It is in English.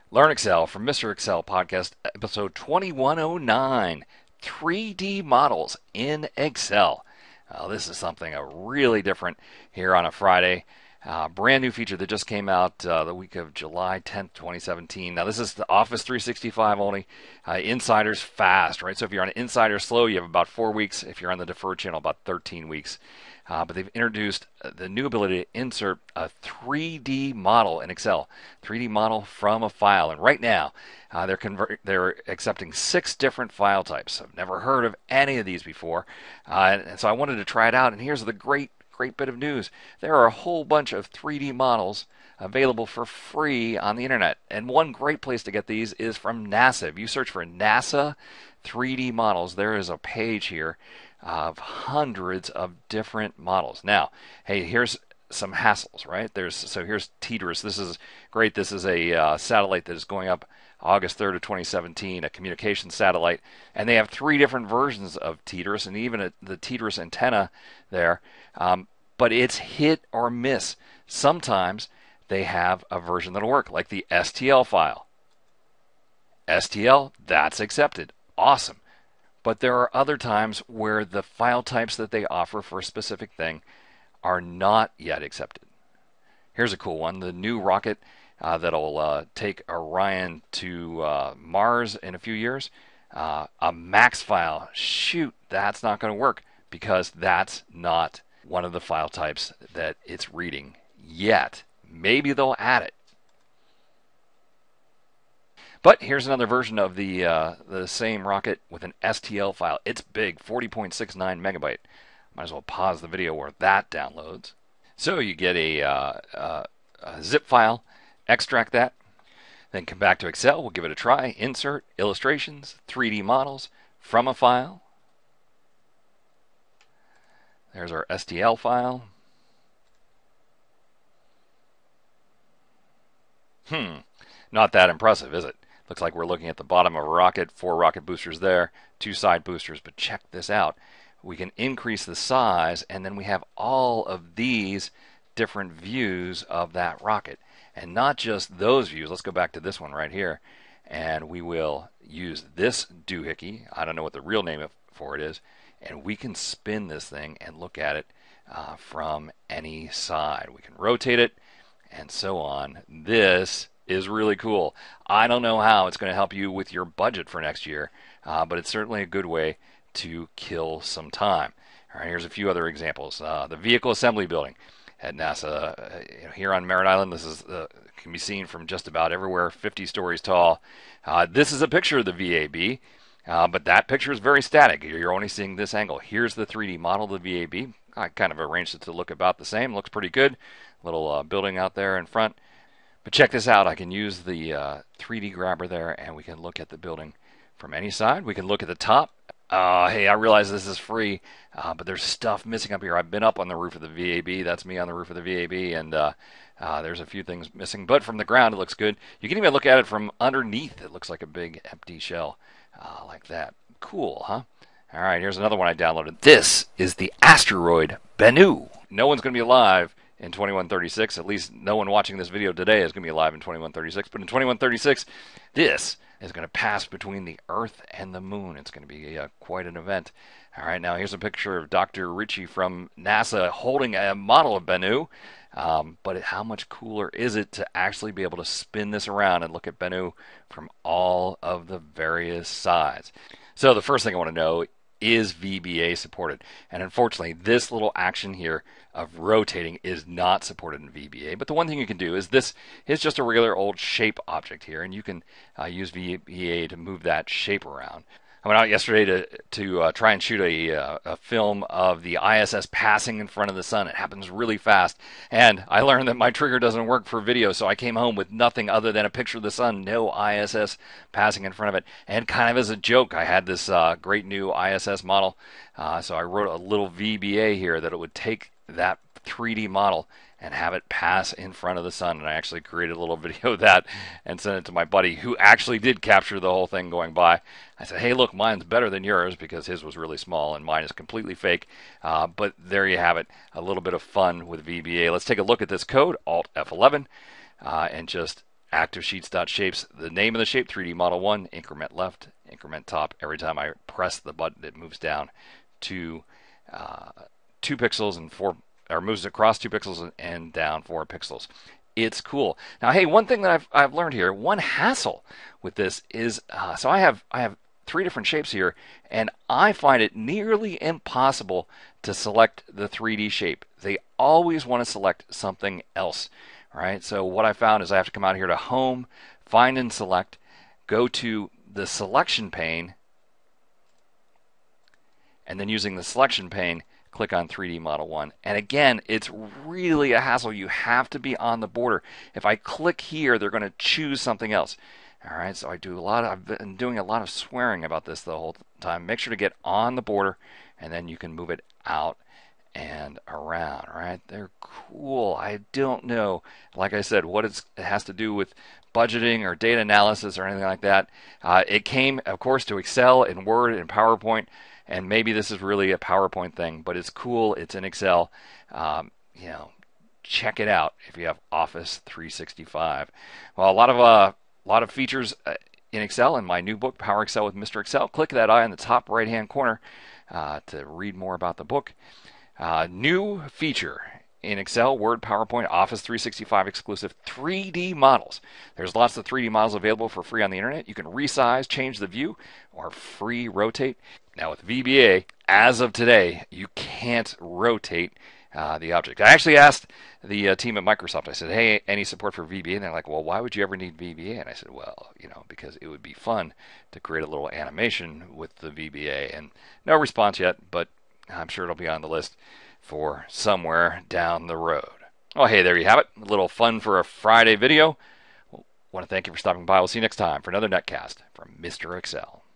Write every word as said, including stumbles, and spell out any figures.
Learn Excel from Mister Excel podcast, episode twenty-one oh nine, three D models in Excel. Uh, this is something uh, really different here on a Friday. Uh, brand new feature that just came out uh, the week of July tenth, twenty seventeen. Now, this is the Office three sixty-five only. Uh, insiders fast, right? So if you're on Insider slow, you have about four weeks. If you're on the deferred channel, about thirteen weeks. Uh, but they've introduced the new ability to insert a three D model in Excel, three D model from a file. And right now, uh, they're convert they're accepting six different file types. I've never heard of any of these before, uh, and, and so I wanted to try it out. And here's the great, great bit of news: there are a whole bunch of three D models available for free on the internet. And one great place to get these is from NASA. If you search for NASA three D models, there is a page here of hundreds of different models. Now, hey, here's some hassles, right? There's so here's TDRS. This is great. This is a uh, satellite that is going up August third of twenty seventeen, a communication satellite, and they have three different versions of TDRS and even a, the TDRS antenna there. Um, but it's hit or miss. Sometimes they have a version that'll work, like the S T L file. S T L, that's accepted. Awesome. But there are other times where the file types that they offer for a specific thing are not yet accepted. Here's a cool one: the new rocket uh, that'll uh, take Orion to uh, Mars in a few years. Uh, a max file, shoot, that's not going to work because that's not one of the file types that it's reading yet. Maybe they'll add it. But here's another version of the uh, the same rocket with an S T L file. It's big, forty point six nine megabyte. Might as well pause the video where that downloads. So you get a, uh, uh, a zip file, extract that, then come back to Excel. We'll give it a try. Insert, illustrations, three D models from a file. There's our S T L file. Hmm, not that impressive, is it? Looks like we're looking at the bottom of a rocket, four rocket boosters there, two side boosters, but check this out. We can increase the size, and then we have all of these different views of that rocket. And not just those views. Let's go back to this one right here, and we will use this doohickey. I don't know what the real name for it is, and we can spin this thing and look at it uh, from any side. We can rotate it, and so on. This is really cool. I don't know how it's going to help you with your budget for next year, uh, but it's certainly a good way to kill some time. All right, here's a few other examples. Uh, the vehicle assembly building at NASA uh, here on Merritt Island. This is uh, can be seen from just about everywhere, fifty stories tall. Uh, this is a picture of the V A B, uh, but that picture is very static. You're only seeing this angle. Here's the three D model of the V A B. I kind of arranged it to look about the same. Looks pretty good. Little uh, building out there in front. But check this out. I can use the uh, three D grabber there, and we can look at the building from any side. We can look at the top. Uh, hey, I realize this is free, uh, but there's stuff missing up here. I've been up on the roof of the V A B. That's me on the roof of the V A B, and uh, uh, there's a few things missing. But from the ground, it looks good. You can even look at it from underneath. It looks like a big empty shell uh, like that. Cool, huh? All right, here's another one I downloaded. This is the asteroid Bennu. No one's going to be alive in twenty-one thirty-six. At least no one watching this video today is going to be alive in twenty-one thirty-six. But in twenty-one thirty-six, this is going to pass between the Earth and the Moon. It's going to be uh, quite an event. All right, now here's a picture of Doctor Ritchie from NASA holding a model of Bennu. Um, but how much cooler is it to actually be able to spin this around and look at Bennu from all of the various sides? So the first thing I want to know is V B A supported? And unfortunately, this little action here of rotating is not supported in V B A. But the one thing you can do is this is just a regular old shape object here, and you can uh, use V B A to move that shape around. I went out yesterday to to uh, try and shoot a, uh, a film of the I S S passing in front of the sun. It happens really fast, and I learned that my trigger doesn't work for video, so I came home with nothing other than a picture of the sun, no I S S passing in front of it. And kind of as a joke, I had this uh, great new I S S model, uh, so I wrote a little V B A here that it would take that three D model and have it pass in front of the sun. And I actually created a little video of that and sent it to my buddy who actually did capture the whole thing going by. I said, hey, look, mine's better than yours because his was really small and mine is completely fake. Uh, but there you have it, a little bit of fun with V B A. Let's take a look at this code, Alt F eleven, uh, and just active sheets.shapes, the name of the shape, three D model one, increment left, increment top. Every time I press the button, it moves down to uh, two pixels and four, or moves across two pixels and down four pixels. It's cool. Now, hey, one thing that I've I've learned here, one hassle with this is, uh, so I have I have three different shapes here, and I find it nearly impossible to select the three D shape. They always want to select something else, right? So what I found is I have to come out here to Home, Find and Select, go to the Selection pane, and then using the Selection pane, click on three D Model one. And again, it's really a hassle. You have to be on the border. If I click here, they're going to choose something else. All right, so I do a lot of, I've been doing a lot of swearing about this the whole time. Make sure to get on the border, and then you can move it out and around. All right, they're cool. I don't know, like I said, what it's, it has to do with budgeting or data analysis or anything like that. Uh, it came, of course, to Excel and Word and PowerPoint, and maybe this is really a PowerPoint thing, but it's cool. It's in Excel. Um, you know, check it out if you have Office three sixty-five. Well, a lot of uh. A lot of features in Excel in my new book, Power Excel with Mister Excel. Click that eye in the top right-hand corner uh, to read more about the book. Uh, new feature in Excel, Word, PowerPoint, Office three sixty-five exclusive three D models. There's lots of three D models available for free on the internet. You can resize, change the view, or free rotate. Now with V B A, as of today, you can't rotate Uh, the object. I actually asked the uh, team at Microsoft, I said, hey, any support for V B A? And they're like, well, why would you ever need V B A? And I said, well, you know, because it would be fun to create a little animation with the V B A. And no response yet, but I'm sure it'll be on the list for somewhere down the road. Oh, hey, there you have it. A little fun for a Friday video. Well, I want to thank you for stopping by. We'll see you next time for another netcast from Mister Excel.